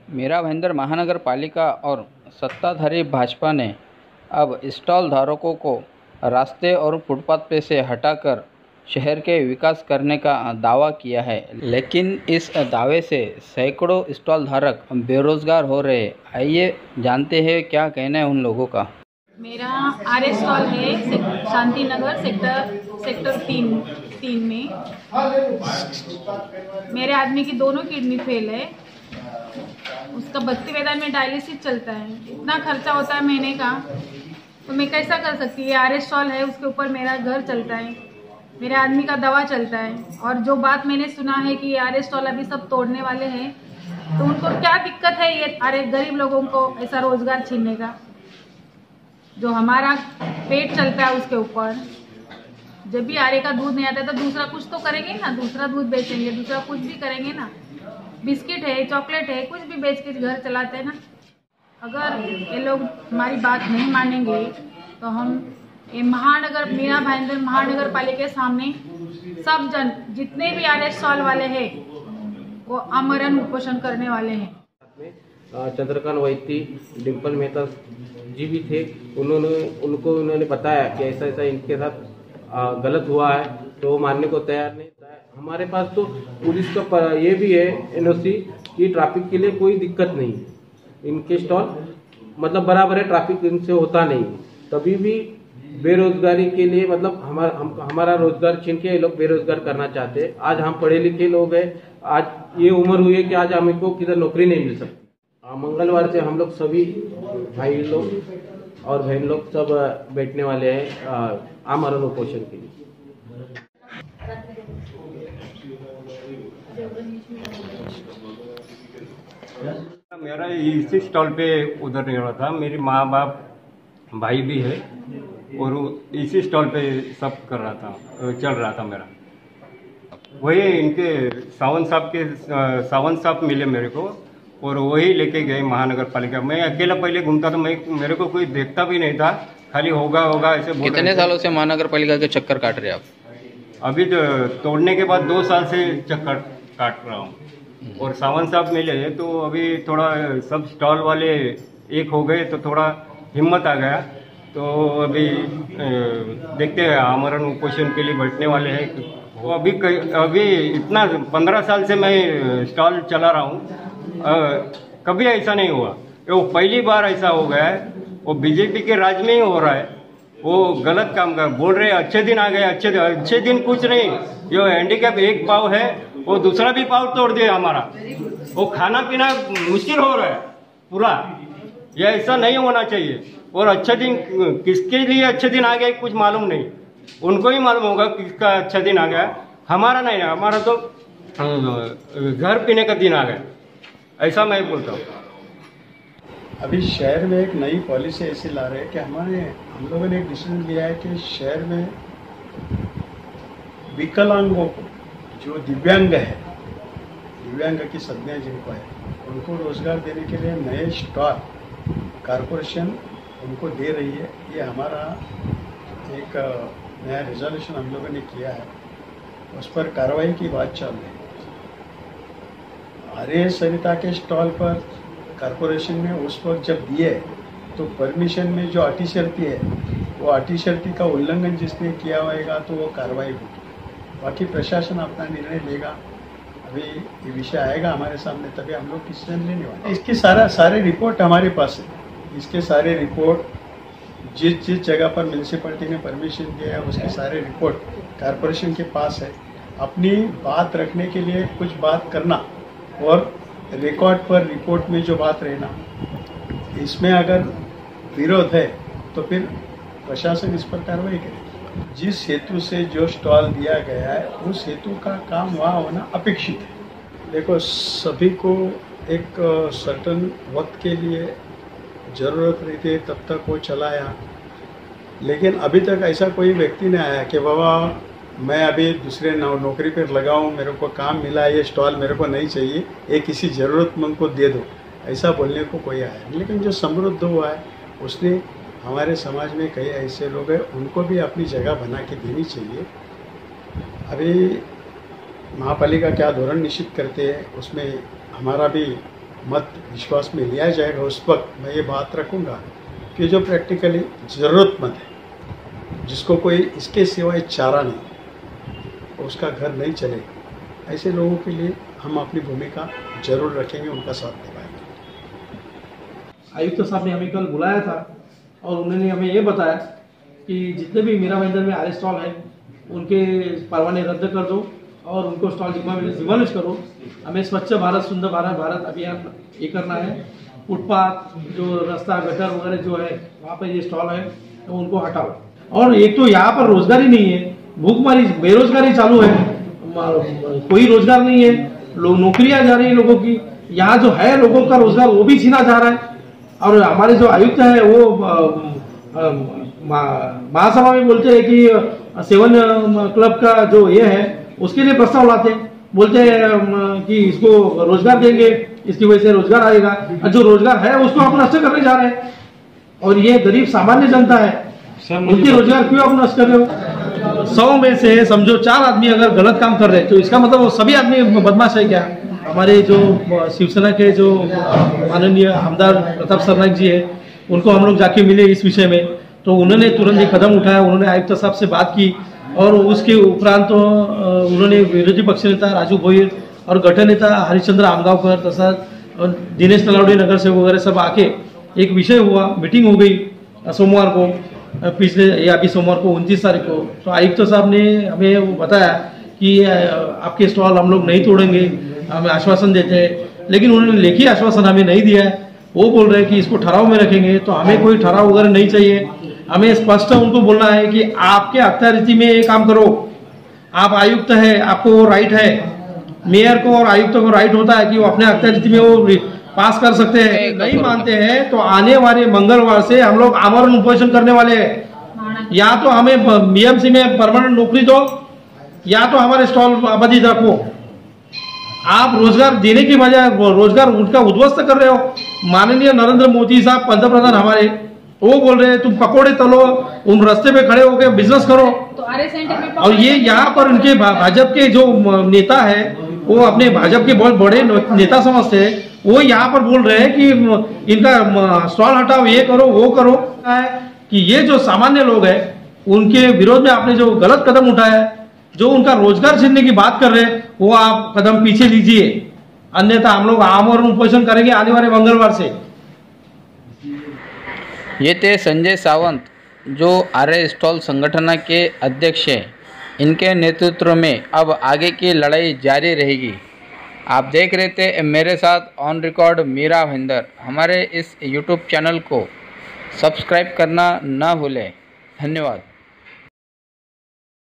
मीरा भाईंदर महानगर पालिका और सत्ताधारी भाजपा ने अब स्टॉल धारकों को रास्ते और फुटपाथ पे से हटाकर शहर के विकास करने का दावा किया है, लेकिन इस दावे से सैकड़ों स्टॉल धारक बेरोजगार हो रहे हैं। आइए जानते हैं क्या कहना है उन लोगों का। मेरा आर स्टॉल है शांति नगर सेक्टर 3 में। मेरे आदमी की दोनों किडनी फेल है, उसका भक्ति वेदांत में डायलिसिस चलता है। इतना खर्चा होता है महीने का, तो मैं कैसा कर सकती है। आर स्टॉल है, उसके ऊपर मेरा घर चलता है, मेरे आदमी का दवा चलता है। और जो बात मैंने सुना है कि आर स्टॉल अभी सब तोड़ने वाले हैं, तो उनको क्या दिक्कत है ये अरे गरीब लोगों को ऐसा रोजगार छीनने का। जो हमारा पेट चलता है उसके ऊपर, जब भी आरे का दूध नहीं आता है तो दूसरा कुछ तो करेंगे ना, दूसरा दूध बेचेंगे, दूसरा कुछ भी करेंगे ना। बिस्किट है, चॉकलेट है, कुछ भी बेच के घर चलाते हैं ना। अगर ये लोग हमारी बात नहीं मानेंगे तो हम ये महानगर मीरा भाईंदर महानगर पालिका के सामने सब जन जितने भी आर स्टॉल वाले हैं वो आमरण उपोषण करने वाले हैं। चंद्रकांत वैद्य, डिम्पल मेहता जी भी थे। उन्होंने बताया कि ऐसा ऐसा इनके साथ गलत हुआ है, तो वो मानने को तैयार नहीं। हमारे पास तो पुलिस का ये भी है एनओसी कि ट्रैफिक के लिए कोई दिक्कत नहीं है। इनके स्टॉल मतलब बराबर है, ट्रैफिक इनसे होता नहीं। तभी भी बेरोजगारी के लिए मतलब हमारा रोजगार छीन के ये लोग बेरोजगार करना चाहते हैं। आज हम पढ़े लिखे लोग हैं, आज ये उम्र हुई है कि आज हमको किधर नौकरी नहीं मिल सकती। मंगलवार से हम लोग सभी भाई लोग और बहन लोग सब बैठने वाले हैं आमरण उपोषण के लिए। मेरा इसी स्टॉल पे उधर नहीं रहा था। मेरी माँ बाप भाई भी है और इसी स्टॉल पे सब कर रहा था, चल रहा था मेरा। वही इनके सावंत साहब मिले मेरे को और वही लेके गए महानगर पालिका। मैं अकेला पहले घूमता था, मेरे को कोई देखता भी नहीं था, खाली होगा ऐसे बोल। कितने सालों से महानगर पालिका के चक्कर काट रहे हैं आप? अभी तो तोड़ने के बाद 2 साल से चक्कर काट रहा हूँ। और सावंत साहब मिले तो अभी थोड़ा सब स्टॉल वाले एक हो गए तो थोड़ा हिम्मत आ गया। तो अभी देखते हैं, आमरण उपोषण के लिए बैठने वाले हैं। वो अभी इतना 15 साल से मैं स्टॉल चला रहा हूँ, कभी ऐसा नहीं हुआ। वो पहली बार ऐसा हो गया है। वो बीजेपी के राज में ही हो रहा है। वो गलत काम कर बोल रहे हैं, अच्छे दिन आ गए, अच्छे दिन कुछ नहीं। जो हैंडीकैप एक पाव है वो दूसरा भी पाव तोड़ दिया हमारा। वो खाना पीना मुश्किल हो रहा है पूरा। ये ऐसा नहीं होना चाहिए। और अच्छा दिन किसके लिए अच्छे दिन आ गए कुछ मालूम नहीं, उनको ही मालूम होगा किसका अच्छा दिन आ गया। हमारा नहीं है, हमारा तो घर पीने का दिन आ गया, ऐसा मैं बोलता हूँ। अभी शहर में एक नई पॉलिसी ऐसी ला रहे हैं कि हम लोगों ने एक डिसीजन लिया है कि शहर में विकलांगों को, जो दिव्यांग की संज्ञा जिनको है, उनको रोजगार देने के लिए नए स्टॉल कारपोरेशन उनको दे रही है। ये हमारा एक नया रिजोल्यूशन हम लोगों ने किया है, उस पर कार्रवाई की बात चल रही है। आर्य सरिता के स्टॉल पर कारपोरेशन ने उस वक्त जब दिए तो परमिशन में जो अटी शर्ती है, वो अटी शर्ती का उल्लंघन जिसने किया होगा तो वो कार्रवाई होगी। बाकी प्रशासन अपना निर्णय लेगा। अभी ये विषय आएगा हमारे सामने, तभी हम लोग डिसीजन लेने वाले। इसकी सारे रिपोर्ट हमारे पास है। इसके सारे रिपोर्ट जिस जगह पर म्यूनसिपैलिटी ने परमिशन दिया है उसके सारे रिपोर्ट कारपोरेशन के पास है। अपनी बात रखने के लिए कुछ बात करना और रिकॉर्ड पर रिपोर्ट में जो बात रहना, इसमें अगर विरोध है तो फिर प्रशासन इस पर कार्रवाई करेगी। जिस हेतु से जो स्टॉल दिया गया है उस हेतु का काम वहाँ होना अपेक्षित है। देखो, सभी को एक सर्टन वक्त के लिए ज़रूरत रहती है, तब तक वो चलाया। लेकिन अभी तक ऐसा कोई व्यक्ति नहीं आया कि बाबा मैं अभी दूसरे नौकरी पर लगाऊं, मेरे को काम मिला, ये स्टॉल मेरे को नहीं चाहिए, ये किसी ज़रूरतमंद को दे दो, ऐसा बोलने को कोई आया नहीं। लेकिन जो समृद्ध हुआ है उसने, हमारे समाज में कई ऐसे लोग हैं, उनको भी अपनी जगह बना के देनी चाहिए। अभी महापालिका क्या धोरण निश्चित करते हैं उसमें हमारा भी मत विश्वास में लिया जाएगा, उस वक्त मैं ये बात रखूँगा कि जो प्रैक्टिकली ज़रूरतमंद है, जिसको कोई इसके सिवाय चारा नहीं, उसका घर नहीं चलेगा, ऐसे लोगों के लिए हम अपनी भूमिका जरूर रखेंगे, उनका साथ निभाएंगे। आयुक्त साहब ने हमें कल बुलाया था और उन्होंने हमें ये बताया कि जितने भी मीरा भाईंदर में आर स्टॉल है उनके परवाने रद्द कर दो और उनको स्टॉल डिमोलिश करो। हमें स्वच्छ भारत सुंदर भारत अभियान ये करना है। फुटपाथ जो रास्ता गटर वगैरह जो है वहाँ पर ये स्टॉल है तो उनको हटाओ। और एक तो यहाँ पर रोजगार ही नहीं है, भूखमरी बेरोजगारी चालू है, कोई रोजगार नहीं है, लोग नौकरियां जा रही है लोगों की, यहाँ जो है लोगों का रोजगार वो भी छीना जा रहा है। और हमारे जो आयुक्त है वो महासभा में बोलते हैं कि 7 क्लब का जो ये है उसके लिए प्रस्ताव लाते हैं, बोलते हैं कि इसको रोजगार देंगे, इसकी वजह से रोजगार आएगा। जो रोजगार है उसको आप नष्ट करने जा रहे हैं और ये गरीब सामान्य जनता है, उनके रोजगार क्यों आप नष्ट कर रहे हो? 100 में से समझो 4 आदमी अगर गलत काम कर रहे हैं तो इसका मतलब वो सभी आदमी बदमाश है क्या? हमारे जो शिवसेना के जो माननीय आमदार प्रताप सरनाईक जी है उनको हम लोग जाके मिले इस विषय में, तो उन्होंने तुरंत एक कदम उठाया। उन्होंने आयुक्त साहब से बात की और उसके उपरांत तो उन्होंने विरोधी पक्ष नेता राजू भोईर और गट नेता हरिश्चंद्र आमगावकर तथा दिनेश नलावडे नगर सेवक वगैरह सब आके एक विषय हुआ, मीटिंग हो गई सोमवार को, पिछले या अभी सोमवार को 29 तारीख को। तो आयुक्त साहब ने हमें वो बताया कि आपके स्टॉल हम लोग नहीं तोड़ेंगे, हमें आश्वासन देते हैं, लेकिन उन्होंने लेखी आश्वासन हमें नहीं दिया है। वो बोल रहे हैं कि इसको ठहराव में रखेंगे, तो हमें कोई ठहराव वगैरह नहीं चाहिए। हमें स्पष्ट उनको बोलना है कि आपके अख्तियारी में ये काम करो, आप आयुक्त है, आपको वो राइट है, मेयर को और आयुक्त को राइट होता है कि वो अपने अख्तियारी में वो पास कर सकते हैं। नहीं मानते हैं तो आने वाले मंगलवार से हम लोग आमरण उपोषण करने वाले हैं। या तो हमें बीएमसी में परमानेंट नौकरी दो या तो हमारे स्टॉल अवधि रखो। आप रोजगार देने की बजाय रोजगार उनका उद्ध्वस्त कर रहे हो। माननीय नरेंद्र मोदी साहब पंतप्रधान हमारे, वो बोल रहे हैं तुम पकोड़े तलो, उन रास्ते पे खड़े होकर बिजनेस करो। तो आर्य सेंटर में और ये यहाँ पर उनके भाजपा के जो नेता है वो अपने भाजपा के बहुत बड़े नेता समझते हैं, वो यहाँ पर बोल रहे हैं कि इनका स्टॉल हटाओ, ये करो वो करो। कि ये जो सामान्य लोग हैं उनके विरोध में आपने जो गलत कदम उठाया है, जो उनका रोजगार छीनने की बात कर रहे हैं, वो आप कदम पीछे लीजिए, अन्यथा हम लोग आमरण उपोषण करेंगे आने वाले मंगलवार से। ये थे संजय सावंत जो आर्य स्टॉल संगठन के अध्यक्ष हैं। इनके नेतृत्व में अब आगे की लड़ाई जारी रहेगी। आप देख रहे थे मेरे साथ ऑन रिकॉर्ड मीरा भाईंदर। हमारे इस YouTube चैनल को सब्सक्राइब करना ना भूलें। धन्यवाद।